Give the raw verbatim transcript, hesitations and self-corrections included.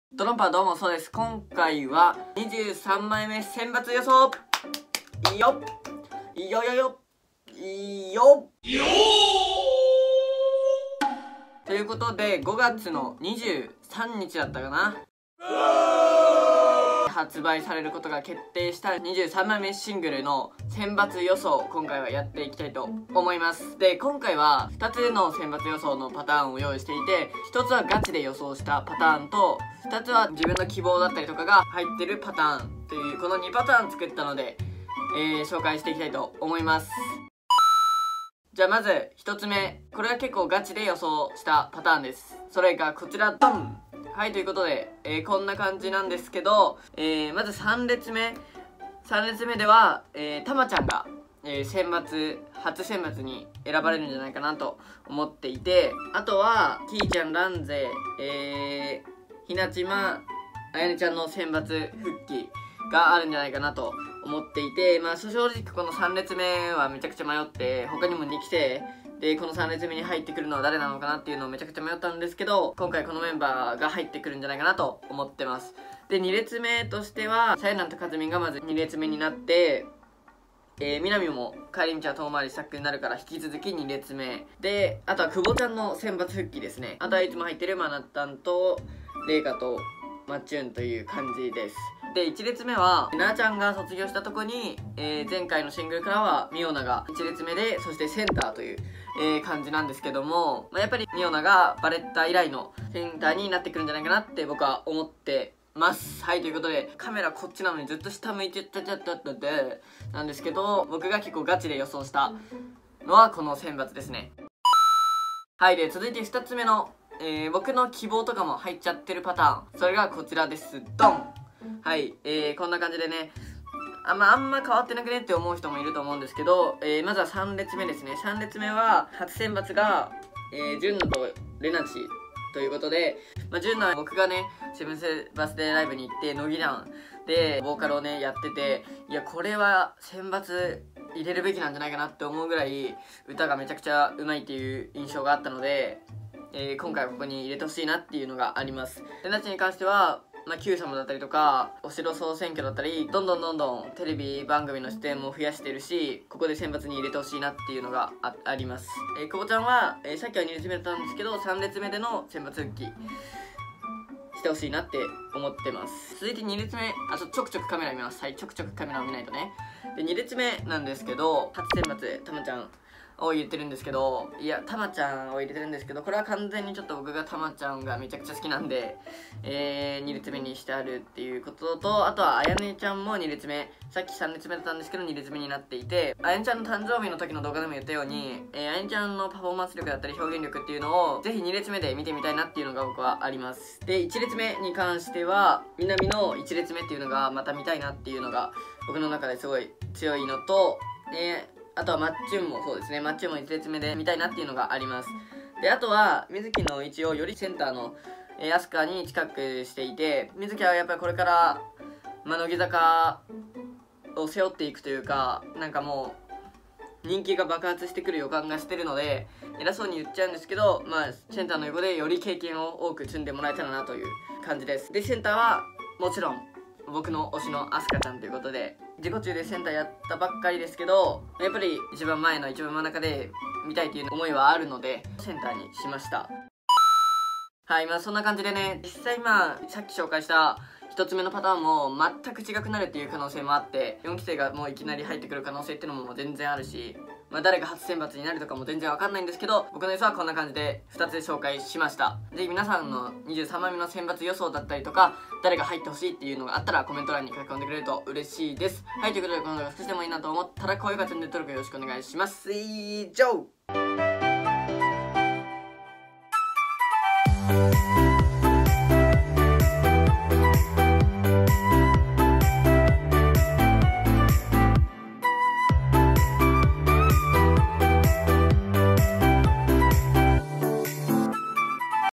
ドロンパーどうも、そうです。今回はにじゅうさんまいめ選抜予想。いいよいいよよよいいよということで、ごがつのにじゅうさんにちだったかな、発売されることが決定したにじゅうさんまいめシングルの選抜予想を今回はやっていきたいと思います。で、今回はふたつの選抜予想のパターンを用意していて、ひとつはガチで予想したパターンと、ふたつは自分の希望だったりとかが入ってるパターンという、このにパターン作ったので、えー、紹介していきたいと思います。じゃあまずひとつめ、これは結構ガチで予想したパターンです。それがこちら、ドン。はい、ということで、えー、こんな感じなんですけど、えー、まずさん列目さん列目では、えー、たまちゃんが、えー、選抜初選抜に選ばれるんじゃないかなと思っていて、あとはきーちゃん、ランゼ、えー、ひなちま、あやねちゃんの選抜復帰があるんじゃないかなと思っていて、まあ正直このさん列目はめちゃくちゃ迷って、他にもにきてで、このさん列目に入ってくるのは誰なのかなっていうのをめちゃくちゃ迷ったんですけど、今回このメンバーが入ってくるんじゃないかなと思ってます。で、に列目としてはさやなんとかずみんがまずに列目になって、えー、みなみも帰り道は遠回りしたくなるから引き続きに列目で、あとは久保ちゃんの選抜復帰ですね。あとはいつも入ってるマナタンとレイカとマッチュンという感じです。で、いち列目はなあちゃんが卒業したとこに、えー、前回のシングルからはミオナがいち列目で、そしてセンターという、えー、感じなんですけども、まあ、やっぱりミオナがバレッタ以来のセンターになってくるんじゃないかなって僕は思ってます。はい、ということでカメラこっちなのにずっと下向いてちゃちゃちゃったでなんですけど、僕が結構ガチで予想したのはこの選抜ですね。はい、で続いてふたつめの、えー、僕の希望とかも入っちゃってるパターン、それがこちらです。ドン。はい、えー、こんな感じでね、あんまあんま変わってなくねって思う人もいると思うんですけど、えー、まずはさん列目ですね。さん列目は初選抜が、えー、ジュンナとレナチということで、まあ、ジュンナは僕がねセブンスバースデーライブに行って乃木団でボーカルをねやってて、いやこれは選抜入れるべきなんじゃないかなって思うぐらい歌がめちゃくちゃうまいっていう印象があったので、えー、今回はここに入れてほしいなっていうのがあります。レナチに関してはまあ、Q 様だったりとかお城総選挙だったり、どんどんどんどんテレビ番組の出演も増やしてるし、ここで選抜に入れてほしいなっていうのが あ, あります。えー、久保ちゃんは、えー、さっきはに列目だったんですけどさん列目での選抜復帰してほしいなって思ってます。続いてに列目、あちょちょくちょくカメラ見ます。はい、ちょくちょくカメラを見ないとね。でに列目なんですけど、初選抜たまちゃんを入れてるんですけど、いやたまちゃんを入れてるんですけど、これは完全にちょっと僕がたまちゃんがめちゃくちゃ好きなんで、えー、に列目にしてあるっていうことと、あとはあやねちゃんもに列目、さっきさん列目だったんですけどに列目になっていて、あやねちゃんの誕生日の時の動画でも言ったように、えー、あやねちゃんのパフォーマンス力だったり表現力っていうのをぜひに列目で見てみたいなっていうのが僕はあります。でいち列目に関してはみなみのいち列目っていうのがまた見たいなっていうのが僕の中ですごい強いのと、えーあとはマッチュンもそうですね。マッチュンもいち列目で見たいなっていうのがあります。で、あとは、水木の位置をよりセンターの、えー、アスカに近くしていて、水木はやっぱりこれから、まあ、乃木坂を背負っていくというか、なんかもう、人気が爆発してくる予感がしてるので、偉そうに言っちゃうんですけど、まあ、センターの横でより経験を多く積んでもらえたらなという感じです。で、センターは、もちろん、僕の推しのアスカちゃんということで、自己中でセンターやったばっかりですけど、やっぱり一番前の一番真ん中で見たいという思いはあるのでセンターにしました。はい、まあそんな感じでね、実際まあさっき紹介したひとつめのパターンも全く違くなるっていう可能性もあって、よんき生がもういきなり入ってくる可能性っていうのも全然あるし、まあ誰が初選抜になるとかも全然わかんないんですけど、僕の予想はこんな感じでふたつで紹介しました。ぜひ皆さんのにじゅうさんまいめの選抜予想だったりとか、誰が入ってほしいっていうのがあったらコメント欄に書き込んでくれると嬉しいです。はい、ということでこの動画少しでもいいなと思ったら高評価、チャンネル登録よろしくお願いします。以上。